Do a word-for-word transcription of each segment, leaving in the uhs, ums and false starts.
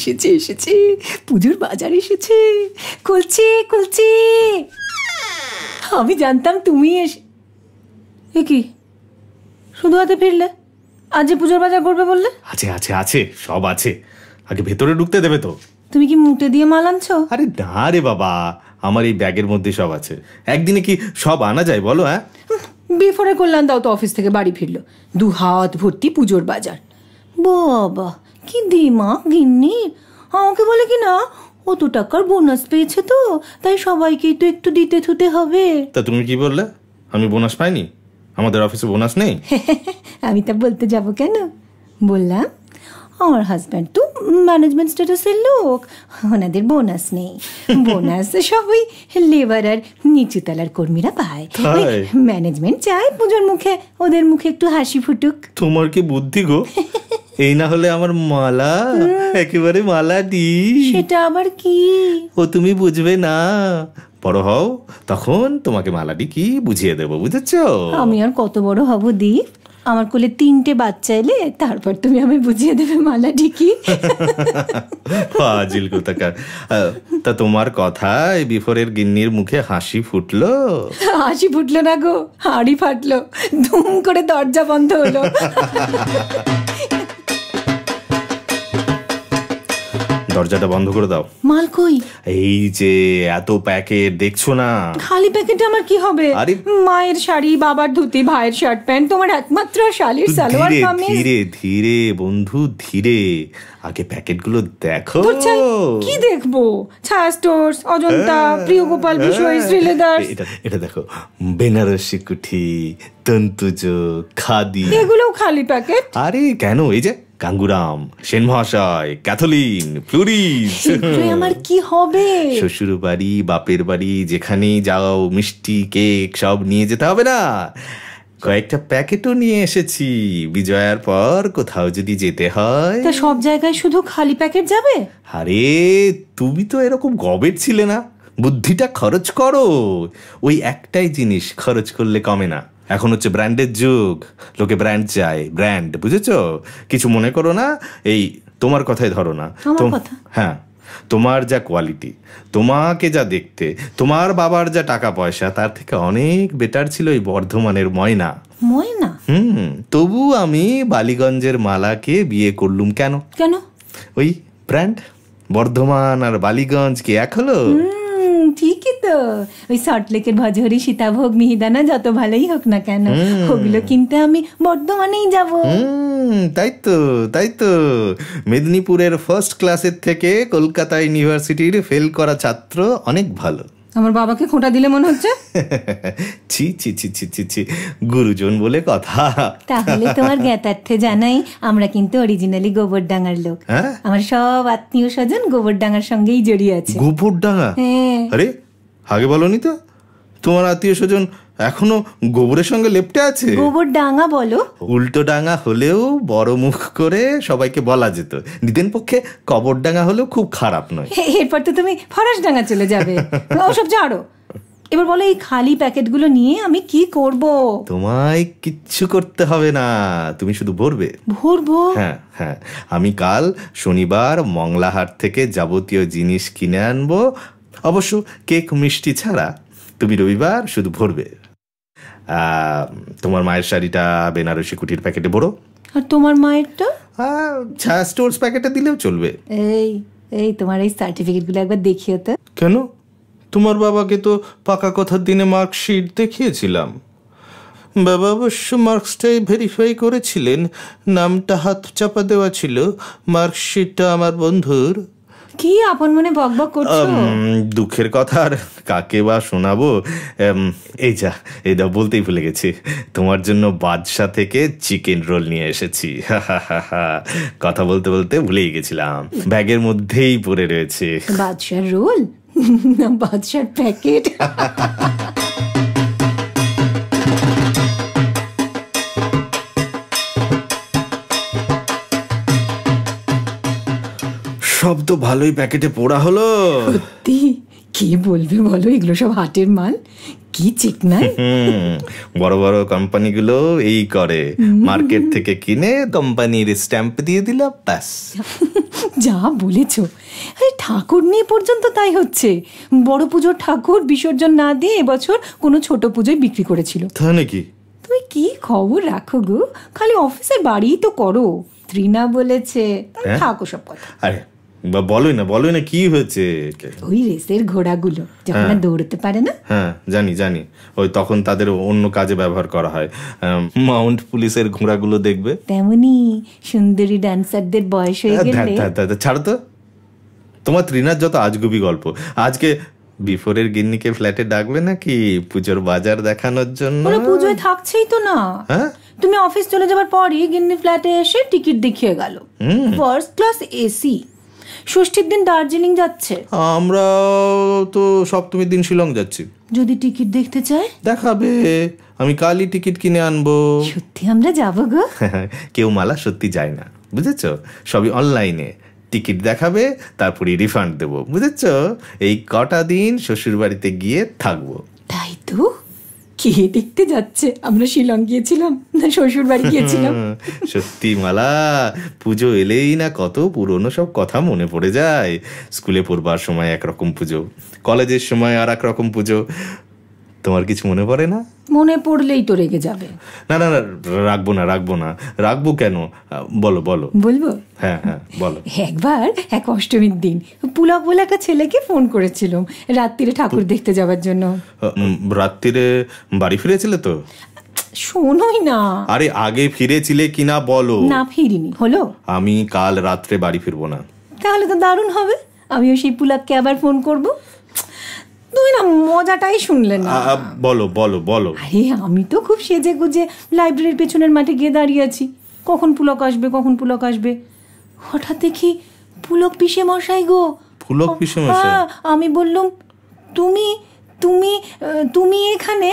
এসেছে এসেছে পুজোর বাজার এসেছে। খুলছি খুলছি। আমি জানতাম তুমি এসে। এ কি শুধু হাতে ফিরলে? আজ যে পুজোর বাজার করবে বললে? আছে আছে আছে, সব আছে। আগে ভেতরে ঢুকতে দেবে তো। তুমি কি মুটে দিয়ে মাল আনছো? আরে না রে বাবা, আমার এই ব্যাগের মধ্যে সব আছে। একদিনে কি সব আনা যায় বলো? হ্যাঁ, বিফোরে কল্যাণ দাও তো অফিস থেকে বাড়ি ফিরলো, দু হাত ভর্তি পুজোর বাজার। বাবা কি দিমাগ গিন্নি। আমাকে বলে কি না অত টাকার বোনাস পেয়েছে তো তাই সবাইকেই তো একটু দিতে থুতে হবে। তা তুমি কি বললে? আমি বোনাস পাইনি? আমাদের অফিসে বোনাস নেই? আমি তা বলতে যাব কেন? বললাম আমার হাজব্যান্ড তো ম্যানেজমেন্ট স্ট্যাটাসের লোক, ওনাদের বোনাস নেই। বোনাস সবই লেবার আর নিচুতলার কর্মীরা পায়। ম্যানেজমেন্ট চায় পুজোর মুখে ওদের মুখে একটু হাসি ফুটুক। তোমার কি বুদ্ধি গো! এই না হলে আমার মালা, একেবারে মালা দি। সেটা আবার কি? ও তুমি বুঝবে না, বড় হও তখন তোমাকে মালাটি কি বুঝিয়ে দেবো, বুঝেছো? আমি আর কত বড় হব দীপ? আমার কোলে তিনটে বাচ্চা এলে তারপর তুমি আমি বুঝিয়ে দেবে মালাটি কি। ফাজিল কোথাকার। তা তোমার কথায় বিফোরের গিন্নির মুখে হাসি ফুটলো? হাসি ফুটলো না গো, হাড়ি ফাটলো, ধুম করে দরজা বন্ধ হলো। দরজাটা বন্ধ করে দাও। মাল কই? এই যে এত প্যাকেট দেখছো না? খালি প্যাকেটে আমার কি হবে? আরে মায়ের শাড়ি, বাবার ধুতি, ভাইয়ের শার্ট প্যান্ট, তোমার একমাত্র শালির সালোয়ার কামিজ। ধীরে ধীরে বন্ধু ধীরে, আগে প্যাকেটগুলো দেখো। কি দেখবো? ছায়া স্টোর্স, অজন্তা, প্রিয় গোপাল বিষয়, শ্রীলেদার্স। এটা এটা দেখো, বেনারসি কুঠি, তন্তুজ, খাদি। এগুলো খালি প্যাকেট? আরে কেন, এই যে গাঙ্গুরাম, সেন মহাশয়, ক্যাথলিন, ফ্লোরিস। আমার কি হবে? শ্বশুর বাড়ি, বাপের বাড়ি, যেখানেই যাও মিষ্টি কেক সব নিয়ে যেতে হবে না? কয়েকটা প্যাকেটও নিয়ে এসেছি। বিজয়ার পর কোথাও যদি যেতে হয়। তা সব জায়গায় শুধু খালি প্যাকেট যাবে? আরে তুমি তো এরকম গবেট ছিলে না, বুদ্ধিটা খরচ করো। ওই একটাই জিনিস খরচ করলে কমে না। এখন হচ্ছে ব্র্যান্ডের যুগ, লোকে ব্র্যান্ড চায়, ব্র্যান্ড, বুঝেছো? কিছু মনে করো না, এই তোমার কথাই ধরো না। হ্যাঁ, তোমার যা কোয়ালিটি, তোমাকে যা দেখতে, তোমার বাবার যা টাকা পয়সা, তার থেকে অনেক বেটার ছিল এই বর্ধমানের ময়না। ময়না? হুম, তবু আমি বালিগঞ্জের মালাকে বিয়ে করলুম। কেন কেন? ওই ব্র্যান্ড। বর্ধমান আর বালিগঞ্জ কি এক হলো? ঠিকই তো। ওই সল্টলেকের ভজহরি, সীতাভোগ, মিহিদানা যত ভালোই হোক না কেন, ওগুলো কিনতে আমি বর্ধমানেই যাব। তাই তো তাই তো মেদিনীপুরের ফার্স্ট ক্লাসের থেকে কলকাতা ইউনিভার্সিটির ফেল করা ছাত্র অনেক ভালো। আমার বাবাকে খোঁটা দিলে মনে হচ্ছে। ছি ছি ছি ছি ছি ছি, গুরুজন বলে কথা। তাহলে তোমার জ্ঞাতার্থে জানাই, আমরা কিন্তু অরিজিনালি গোবরডাঙ্গার লোক। আমার সব আত্মীয় স্বজন গোবরডাঙ্গার সঙ্গেই জড়িয়ে আছে। গোবরডাঙ্গা? আরে আগে বলনি তো, তোমার আত্মীয় স্বজন এখনো গোবরের সঙ্গে লেপ্টে আছে? গোবরডাঙ্গা বলো? উল্টো ডাঙ্গা হলেও বড় মুখ করে সবাইকে বলা যেত। নিদেন পক্ষে কবরডাঙ্গা হলেও খুব খারাপ নয়। এরপর তো তুমি ফরাসডাঙ্গা চলে যাবে। ওসব ছাড়ো, এবার বলো এই খালি প্যাকেটগুলো নিয়ে আমি কি করব? তোমায় কিচ্ছু করতে হবে না, তুমি শুধু ভরবে। ভরবো? হ্যাঁ হ্যাঁ, আমি কাল শনিবার মংলাহাট থেকে যাবতীয় জিনিস কিনে আনবো, অবশ্য কেক মিষ্টি ছাড়া। তুমি রবিবার শুধু ভরবে। তোমার মায়ের শাড়িটা বেনারসি কুটির প্যাকেটে ভরো। আর তোমার মায়েরটা? ছায়া স্টোর্স প্যাকেটে দিলেও চলবে। এই এই তোমার এই সার্টিফিকেটগুলো একবার দেখিও তো। কেন? তোমার বাবাকে তো পাকা কথার দিনে মার্কশিট দেখিয়েছিলাম। বাবা অবশ্য মার্কসটাই ভেরিফাই করেছিলেন, নামটা হাত চাপা দেওয়া ছিল। মার্কশিটটা আমার বন্ধুর। কি আপন মনে বকবক করছো? দুঃখের কথা আর কাকে বা শোনাবো। এই যা, এই দা বলতেই ভুলে গেছি, তোমার জন্য বাদশা থেকে চিকেন রোল নিয়ে এসেছি। কথা বলতে বলতে ভুলেই গেছিলাম, ব্যাগের মধ্যেই পড়ে রয়েছে। বাদশার রোল না বাদশার প্যাকেট? সব তো ভালোই প্যাকেটে পোড়া হলো। সত্যি কি বলবে বলো, এগুলো সব হাটের মাল। কি চিকনাই। বড় বড় কোম্পানিগুলো এই করে, মার্কেট থেকে কিনে কোম্পানির স্ট্যাম্প দিয়ে দিল, ব্যাস। যা বলেছ, আরে ঠাকুর নিয়ে পর্যন্ত তাই হচ্ছে। বড় পুজোর ঠাকুর বিসর্জন না দিয়ে এবছর কোনো ছোট পুজোয় বিক্রি করেছিল। তা নাকি? তুমি কি খবর রাখো গো, খালি অফিসের বাড়িই তো করো। ত্রিনা বলেছে, থাকো সব কথা। আরে বলোই না, বলোই না, কি হয়েছে? ওই রেসের ঘোড়াগুলো যখন আর দৌড়তে পারে না। হ্যাঁ জানি জানি, ওই তখন তাদের অন্য কাজে ব্যবহার করা হয়। মাউন্ট পুলিশের ঘোড়াগুলো দেখবে তেমনি সুন্দরী ডান্সারদের বয়স হয়ে গেলে। ছাড়ো তো, তোমার ত্রিনার যত আজগুবি গল্প। আজকে বিফোরের গিন্নিকে ফ্ল্যাটে ডাকবে নাকি পুজোর বাজার দেখানোর জন্য? ওরা পুজোয় থাকছেই তো না। হ্যাঁ, তুমি অফিস চলে যাবার পরই গিন্নি ফ্ল্যাটে এসে টিকিট দেখিয়ে গেল, ফার্স্ট ক্লাস এসি। ষষ্ঠীর দিন দার্জিলিং যাচ্ছে, আমরা তো সপ্তমীর দিন শিলং যাচ্ছি। যদি টিকিট দেখতে চায় দেখাবে, আমি কালই টিকিট কিনে আনবো। সত্যি আমরা যাবো গো। কেউ মালা সত্যি যায় না, বুঝেছো? সবই অনলাইনে। টিকিট দেখাবে, তারপরে রিফান্ড দেবো, বুঝেছো? এই কটা দিন শ্বশুর বাড়িতে গিয়ে থাকবো। তাই তো, কে দেখতে যাচ্ছে? আমরা শিলং গিয়েছিলাম না শ্বশুর বাড়ি গিয়েছিলাম। সত্যি মালা, পুজো এলেই না কত পুরনো সব কথা মনে পড়ে যায়। স্কুলে পড়বার সময় একরকম পুজো, কলেজের সময় আর এক রকম পুজো। তোমার কিছু মনে পড়ে না? মনে পড়লেই তো রেগে যাবে। না না না, রাখবো না রাখবো না। রাখবো কেন? বলো বলো। বলবো? হ্যাঁ হ্যাঁ বলো। একবার এক অষ্টমীর দিন পুলক বলে একটা ছেলেকে ফোন করেছিলাম রাত্রিরে ঠাকুর দেখতে যাবার জন্য। রাত্রিরে বাড়ি ফিরেছিলে তো? শোনোই না। আরে আগে ফিরেছিলে কিনা বলো। না ফিরিনি। হলো? আমি কাল রাত্রে বাড়ি ফিরবো না। তাহলে তো দারুণ হবে, আমিও সেই পুলককে আবার ফোন করবো। তুমি না মজাটাই শুনলে না। বলো বলো বলো। আরে আমি তো খুব সেজে গুজে লাইব্রেরির পেছনের মাঠে গিয়ে দাঁড়িয়ে আছি, কখন পুলক আসবে কখন পুলক আসবে। হঠাৎ দেখি পুলক পিসে মশাই গো। পুলক পিসে মশাই? আমি বললাম, তুমি তুমি তুমি এখানে?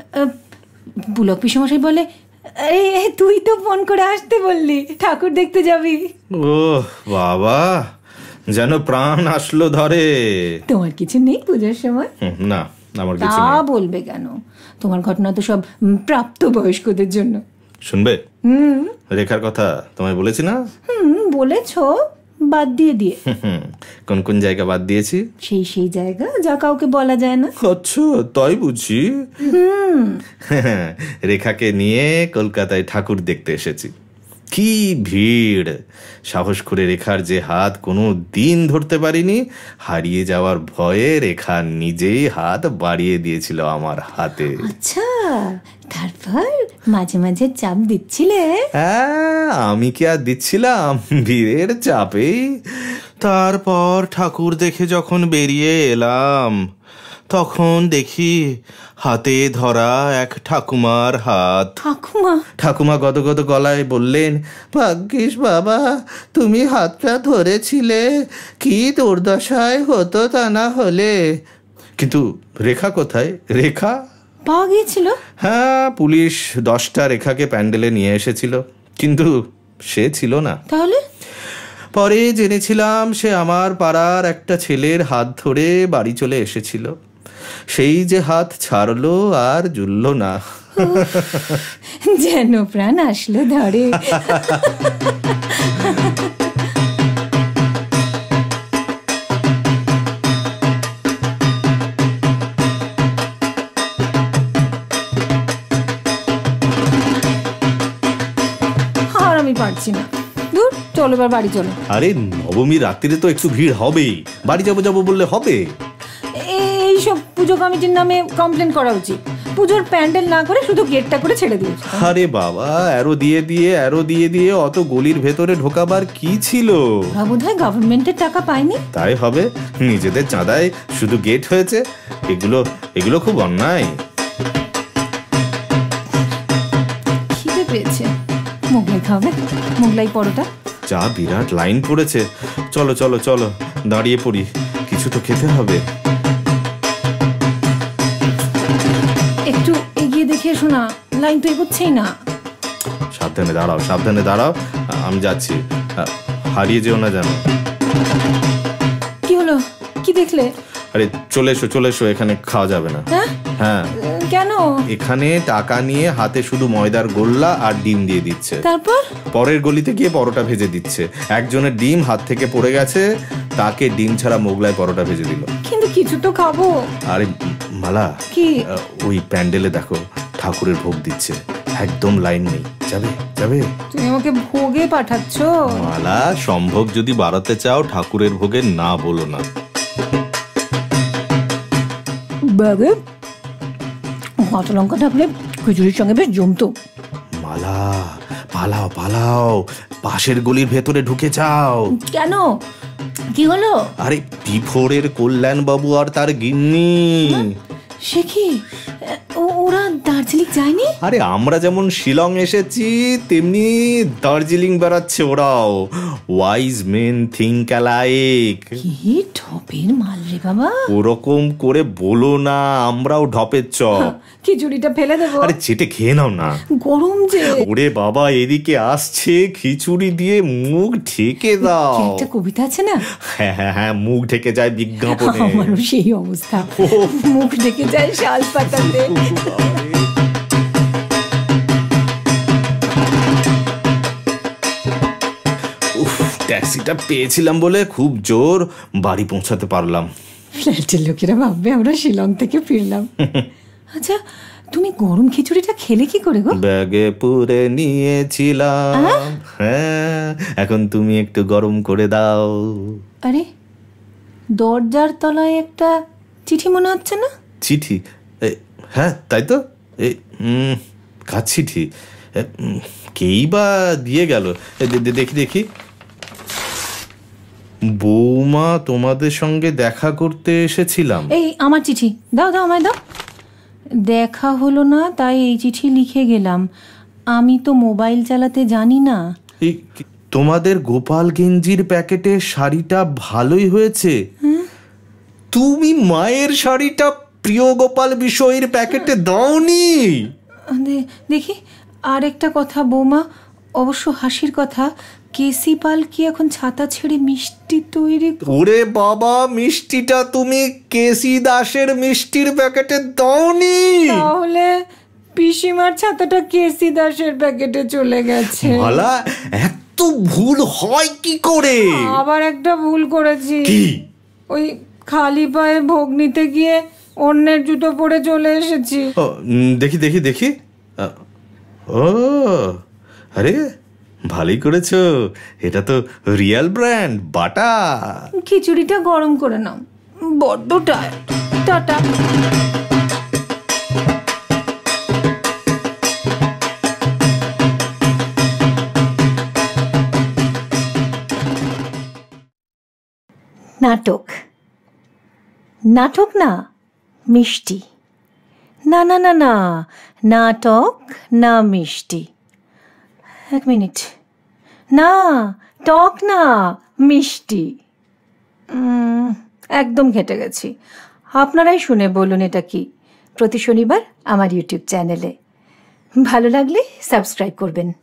পুলক পিসে মশাই বলে, এই তুই তো ফোন করে আসতে বললি, ঠাকুর দেখতে যাবি। ও বাবা, যেন প্রাণ আসলো ধরে। তোমার কিছু নেই পুজোর সময়? না, আমার কিছু নেই। তা বলবে কেন? তোমার ঘটনা তো সব প্রাপ্ত বয়স্কদের জন্য। শুনবে? হুম। রেখার কথা তোমায় বলেছি না? হুম বলেছো, বাদ দিয়ে দিয়ে। কোন কোন জায়গা বাদ দিয়েছি? সেই সেই জায়গা যা কাউকে বলা যায় না। আচ্ছা তাই বুঝি। হুম। রেখাকে নিয়ে কলকাতায় ঠাকুর দেখতে এসেছি। কি ভিড়! সাহস করে রেখার যে হাত কোনো দিন ধরতে পারিনি, হারিয়ে যাওয়ার ভয়ে রেখা নিজেই হাত বাড়িয়ে দিয়েছিল আমার হাতে। আচ্ছা, তারপর মাঝে মাঝে চাপ দিচ্ছিলে? হ্যাঁ, আমি কি আর দিচ্ছিলাম? ভিড়ের চাপেই। তারপর ঠাকুর দেখে যখন বেরিয়ে এলাম, তখন দেখি হাতে ধরা এক ঠাকুমার হাত। ঠাকুমা? ঠাকুমা গদগদ গলায় বললেন, ভাগ্যিস বাবা তুমি হাতটা ধরেছিলে, কি দুর্দশায় হতো তা না হলে। কিন্তু রেখা কোথায়? রেখা পাওয়া গিয়েছিল? হ্যাঁ, পুলিশ দশটা রেখাকে প্যান্ডেলে নিয়ে এসেছিল, কিন্তু সে ছিল না। তাহলে? পরে জেনেছিলাম সে আমার পাড়ার একটা ছেলের হাত ধরে বাড়ি চলে এসেছিল। সেই যে হাত ছাড়লো আর জুড়ল না। যেন প্রাণ আসলো ধরে। আর আমি পারছি না, দূর, চলো এবার বাড়ি চলো। আরে নবমী রাত্রিরে তো একটু ভিড় হবেই, বাড়ি যাবো যাবো বললে হবে? এইসব পুজো কমিটির নামে কমপ্লেন করা উচিত। পুজোর প্যান্ডেল না করে শুধু গেটটা করে ছেড়ে দিয়েছে। আরে বাবা, অ্যারো দিয়ে দিয়ে অ্যারো দিয়ে দিয়ে অত গলির ভেতরে ঢোকাবার কি ছিল? ওরা বোধহয় গভর্নমেন্টের টাকা পায়নি। তাই হবে, নিজেদের চাঁদায় শুধু গেট হয়েছে। এগুলো এগুলো খুব অন্যায়। খিদে পেয়েছে, মোগলাই খাবে? মোগলাই পরোটা? যা বিরাট লাইন পড়েছে। চলো চলো চলো, দাঁড়িয়ে পড়ি, কিছু তো খেতে হবে। একটু এগিয়ে দেখে এসো না, লাইন তো এগোচ্ছেই না। সাবধানে দাঁড়াও, সাবধানে দাঁড়াও, আমি যাচ্ছি, হারিয়ে যেও না যেন। কি হলো? কি দেখলে? আরে চলে এসো চলে এসো, এখানে খাওয়া যাবে না। হ্যাঁ কেন? এখানে টাকা নিয়ে হাতে শুধু ময়দার গোল্লা আর ডিম দিয়ে দিচ্ছে, তারপর পরের গলিতে গিয়ে পরোটা ভেজে দিচ্ছে। একজনের ডিম হাত থেকে পড়ে গেছে, তাকে ডিম ছাড়া মোগলাই পরোটা ভেজে দিল। কিন্তু কিছু তো খাবো। আরে মালা, কি? ওই প্যান্ডেলে দেখো ঠাকুরের ভোগ দিচ্ছে, একদম লাইন নেই, যাবে যাবে? তুমি আমাকে ভোগে পাঠাচ্ছ? মালা, সম্ভব যদি বাড়াতে চাও ঠাকুরের ভোগে না বলো না। বাগে কাঁচা লঙ্কা থাকলে খিচুড়ির সঙ্গে বেশ জমতো। মালা, পালাও পালাও, পাশের গলির ভেতরে ঢুকে যাও। কেন? কি হলো? আরে পি ফোর এর কল্যাণ বাবু আর তার গিন্নি। সে কি, ওরা দার্জিলিং যায়নি? আরে আমরা যেমন শিলং এসেছি তেমনি দার্জিলিং বেড়াচ্ছে ওরাও। Wise men think alike. কি ঢপের মাল রে বাবা। ওরকম করে বলো না, আমরাও ঢপের চপ। খিচুড়িটা ফেলে দেবো? আরে চেটে খেয়ে নাও না, গরম যে। ওরে বাবা এদিকে আসছে, খিচুড়ি দিয়ে মুখ ঢেকে দাও। একটা কবিতা আছে না, হ্যাঁ হ্যাঁ হ্যাঁ, মুখ ঢেকে যায় বিজ্ঞাপনে। আমারও সেই অবস্থা, মুখ ঢেকে যায় শাল পাতাতে। ট্যাক্সিটা পেয়েছিলাম বলে খুব জোর বাড়ি পৌঁছাতে পারলাম। ফ্ল্যাটের লোকেরা ভাববে আমরা শিলং থেকে ফিরলাম। আচ্ছা, তুমি গরম খিচুড়িটা খেলে কি করে গো? ব্যাগে পুরে নিয়েছিলাম। হ্যাঁ, এখন তুমি একটু গরম করে দাও। আরে দরজার তলায় একটা চিঠি মনে হচ্ছে না? চিঠি? হ্যাঁ তাই তো। কার চিঠি? কেই বা দিয়ে গেল, দেখি দেখি। বৌমা, তোমাদের সঙ্গে দেখা করতে এসেছিলাম। এই আমার চিঠি দাও দাও, আমায় দাও। দেখা হলো না তাই এই চিঠি লিখে গেলাম। আমি তো মোবাইল চালাতে জানি না। তোমাদের গোপাল গেঞ্জির প্যাকেটের শাড়িটা ভালোই হয়েছে। তুমি মায়ের শাড়িটা প্রিয় গোপাল বিষয়ের প্যাকেটে দাওনি? দেখি। আর একটা কথা বৌমা, অবশ্য হাসির কথা, কেসি পাল কি এখন ছাতা ছেড়ে মিষ্টি তৈরি? ওরে বাবা, মিষ্টিটা তুমি কেসি দাসের মিষ্টির প্যাকেটে দাওনি? তাহলে পিসিমার ছাতাটা কেসি দাসের প্যাকেটে চলে গেছে। ভালা, এত ভুল হয় কি করে? আবার একটা ভুল করেছি। কি? ওই খালি পায়ে ভোগ নিতে গিয়ে অন্যের জুতো পরে চলে এসেছি। দেখি দেখি দেখি। ও আরে ভালোই করেছো, এটা তো রিয়েল ব্র্যান্ড বাটা। খিচুড়িটা গরম করে নাও, বড্ড টায়ার্ড। টাটা। নাটক নাটক না মিষ্টি। না না না না, নাটক না মিষ্টি। এক মিনিট, না টক না মিষ্টি। একদম ঘেটে গেছি। আপনারাই শুনে বলুন এটা কি। প্রতি শনিবার আমার ইউটিউব চ্যানেলে। ভালো লাগলে সাবস্ক্রাইব করবেন।